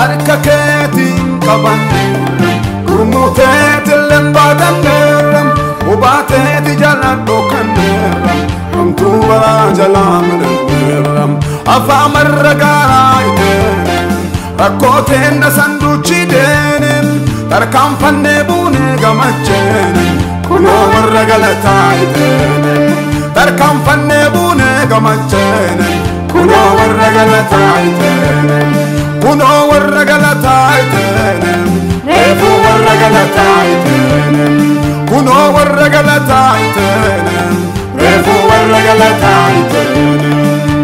harka keetiin qabanne gurmuuteeti lembaadanneerra hubaateeti jalaan dhokkanneerra hamtuu baraa jalaa milanneerra afaamarra gaaraa iteeneen rakkooteen sanduuchi deeneen tarkaanfannee buunee gamacheeneen kunoo warra galataa iteeneen tarkaanfannee buunee gamacheeneen kunoo warra galataa iteeneen kunoo warra galataa iteeneen reefuu warra galataa iteeneen kunoo warra galataa iteeneen reefuu warra galataa iteeneen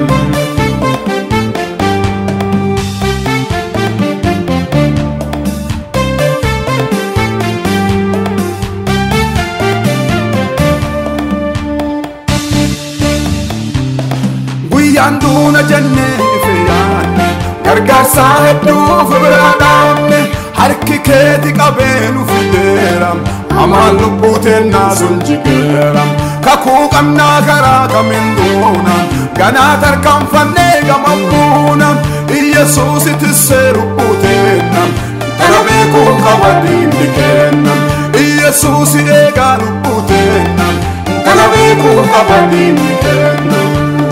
Yanduna jenne fiyane gargaarsa hedduuf bira dhaabne harki keeti qabeenu fideeram amaan lubbuuteen naasuun jigeeram kakuu qabnaa karaa kamiin duuna ganaa tarkaanfannee gamammuunam Iyesuusitti seerubbuuteennam kana beekuu qaba diinni keennam Iyesuusi eegaa lubbuuteennam kana beekuu qaba diinni keennam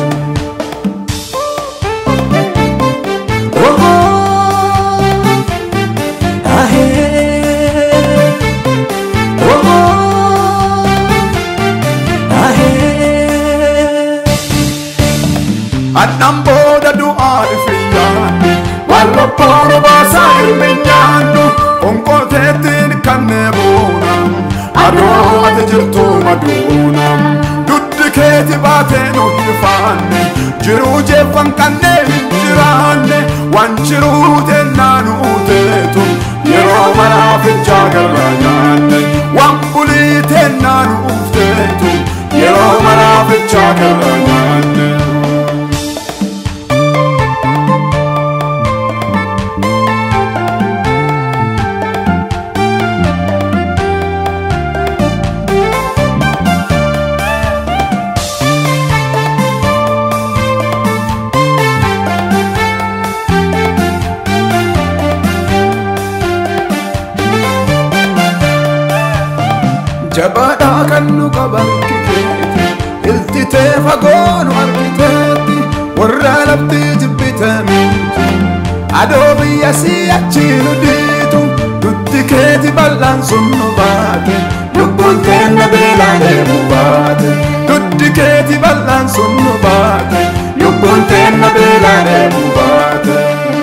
Annamboda du'aa ifiyyaannu warra boora baasaa hirminyaannu onkoteettiin kannee buunam adoo ati jirtu maduunam duddi keeti baatee nu hifaanne jiruu jeeffan kannee hin jiraanne waan jiruu teennaa nu teetu yeroo maraafichaa garra nyaanne waan bulii teennaa nu teetu yeroo maraafichaa garra nyaanne Jabada kannu qabanki keeti iltitee fagoonu argiteetti warra lafti jibbiteemti adoo biyya si'achiinu diitu duddi keeti bal'aan sun nu baate lubbuun keenna beelaan deemu baate duddi keeti bal'aan sun nu baate lubbuun keenna beelaan deemu baate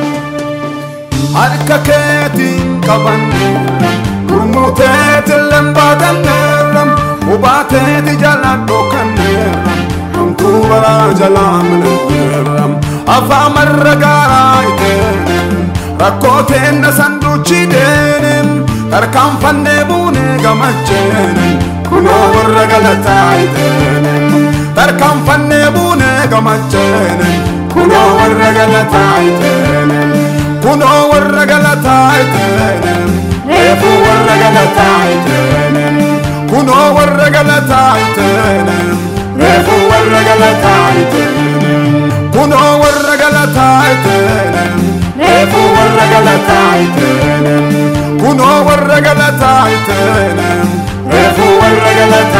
harka keetiin qabanne gurmuuteeti lembaadanneerra hubaateeti jalaan dhokkanneerra hamtuu baraa jalaa milanneerra afaamarra gaaraa iteeneen rakkooteen sanduuchi deeneen tarkaanfannee buunee gamacheeneen kunoo warra galataa iteeneen tarkaanfannee buunee gamacheeneen kunoo warra galataa iteeneen kunoo warra galataa iteeneen reefuu warra galataa iteeneen kunoo warra galataa iteeneen reefuu warra galataa iteeneen kunoo warra galataa iteeneen reefuu warra galataa iteeneen kunoo warra galataa iteeneen reefuu warra galataa